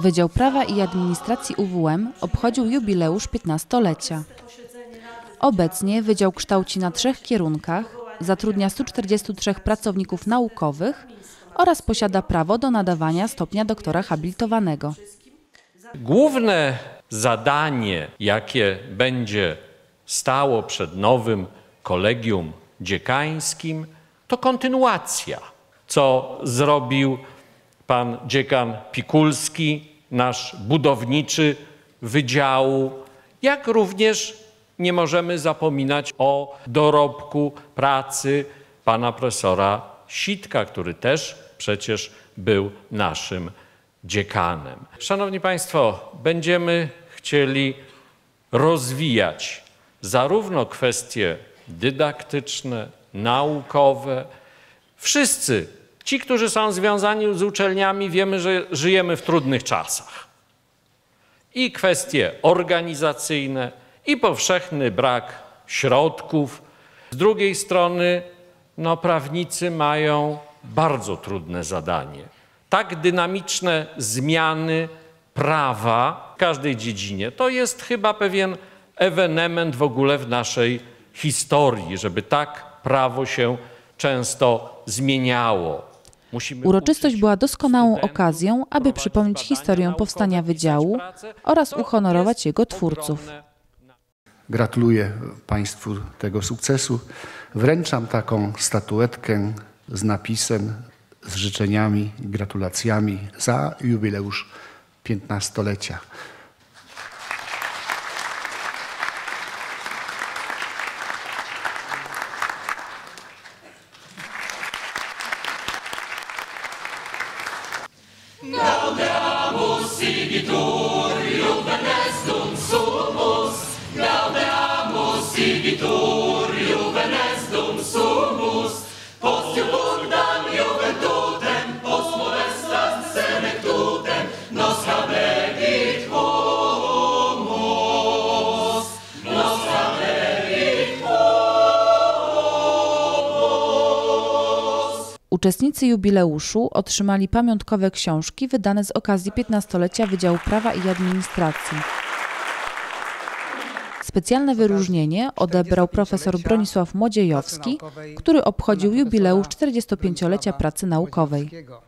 Wydział Prawa i Administracji UWM obchodził jubileusz 15-lecia. Obecnie wydział kształci na 3 kierunkach, zatrudnia 143 pracowników naukowych oraz posiada prawo do nadawania stopnia doktora habilitowanego. Główne zadanie, jakie będzie stało przed nowym kolegium dziekańskim, to kontynuacja, co zrobił pan dziekan Pikulski, nasz budowniczy wydziału, jak również nie możemy zapominać o dorobku pracy pana profesora Sitka, który też przecież był naszym dziekanem. Szanowni Państwo, będziemy chcieli rozwijać zarówno kwestie dydaktyczne, naukowe. Wszyscy ci, którzy są związani z uczelniami, wiemy, że żyjemy w trudnych czasach. I kwestie organizacyjne, i powszechny brak środków. Z drugiej strony prawnicy mają bardzo trudne zadanie. Tak dynamiczne zmiany prawa w każdej dziedzinie to jest chyba pewien ewenement w ogóle w naszej historii, żeby tak prawo się często zmieniało. Uroczystość była doskonałą okazją, aby przypomnieć historię powstania wydziału oraz uhonorować jego twórców. Gratuluję Państwu tego sukcesu. Wręczam taką statuetkę z napisem, z życzeniami i gratulacjami za jubileusz 15-lecia. Gaudeamus igitur juvenestum sumus, Gaudeamus igitur juvenestum sumus, post iubundam juventutem, post molestas senectutem, nos habebit humus, nos habebit humus. Uczestnicy jubileuszu otrzymali pamiątkowe książki wydane z okazji 15-lecia Wydziału Prawa i Administracji. Specjalne wyróżnienie odebrał profesor Bronisław Młodziejowski, który obchodził jubileusz 45-lecia pracy naukowej.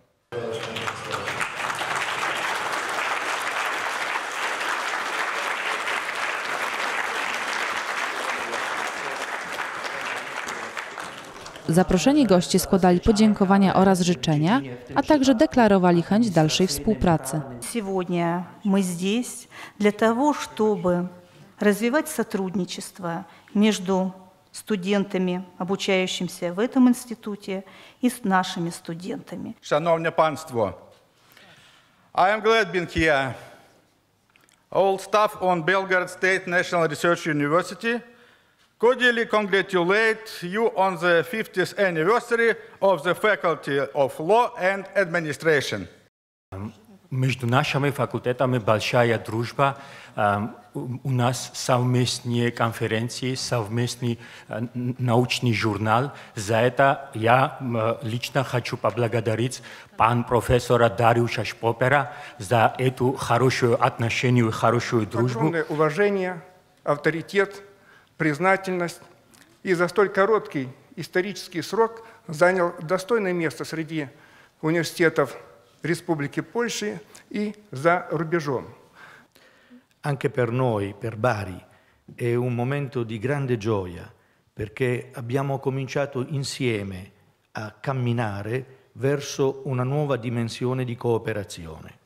Zaproszeni goście składali podziękowania oraz życzenia, a także deklarowali chęć dalszej współpracy. Сегодня мы здесь для того, чтобы развивать сотрудничество между студентами, обучающимися в этом институте, и с нашими студентами. Szanowne Państwo, I am glad being here. All staff on Belgrade State National Research University cordially congratulate you on the 50th anniversary of the Faculty of Law and Administration. Между нашими факультетами большая дружба. У нас совместные конференции, совместный научный журнал. За это я лично хочу поблагодарить пана профессора Дариуша Шпопера за эту хорошую отношение и хорошую дружбу. Огромное уважение, авторитет, признательность. И за столь короткий исторический срок занял достойное место среди университетов Республики Польши и за рубежом. Anche per noi, per Bari, è un momento di grande gioia perché abbiamo cominciato insieme a camminare verso una nuova dimensione di cooperazione.